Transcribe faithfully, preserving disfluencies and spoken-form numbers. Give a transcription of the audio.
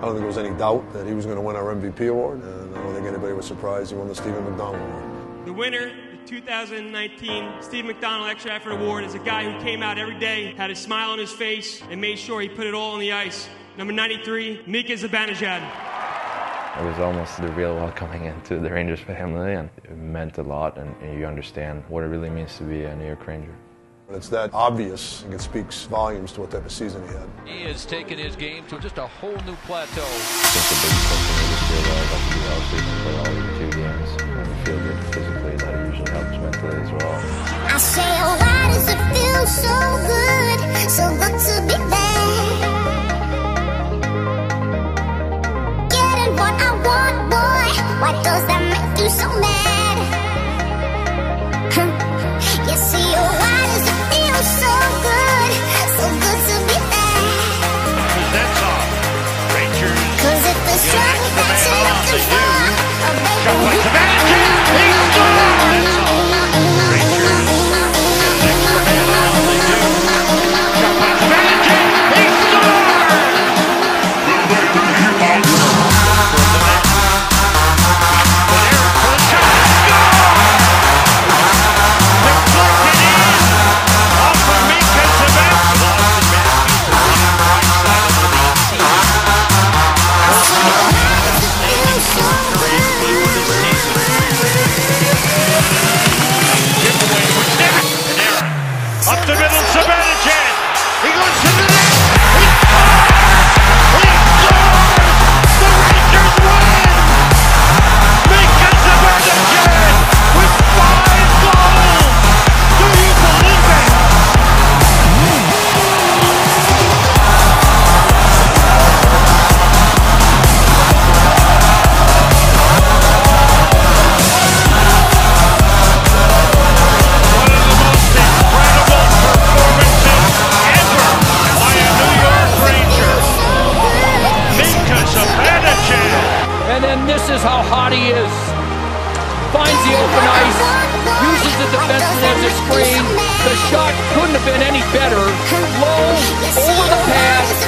I don't think there was any doubt that he was going to win our M V P award, and I don't think anybody was surprised he won the Stephen McDonald award. The winner, the two thousand nineteen Steve McDonald Extra Effort Award, is a guy who came out every day, had a smile on his face, and made sure he put it all on the ice. Number ninety-three, Mika Zibanejad. It was almost the real welcoming into the Rangers family, and it meant a lot, and you understand what it really means to be a New York Ranger. It's that obvious, and it speaks volumes to what type of season he had. He has taken his game to just a whole new plateau. I think the biggest thing for me this year was I got to be healthy and play all eighty-two games. When you feel good physically, that usually helps mentally as well. I say, oh, why does it feel so good, so good to be there? Getting what I want, boy, why does that make you so mad? Huh. You see, oh, why does it feel so good, so good to be there? That's all. Rangers. Cause if the struggle that you're looking for, oh, baby, Shot by Zibanejad. He scored! That's all. Rangers. Next for man all they do. Shot by Zibanejad. He scored! Up the middle, Zibanejad. He goes to the net. He scores! He scores! The Rangers win! Mika Zibanejad with five goals! Do you believe it? One of the most incredible performances ever by a New York Ranger. Mika Zibanejad. And then this is how hot he is. Finds the open ice, uses the defenseman as a screen. The shot couldn't have been any better. Low, over the pad,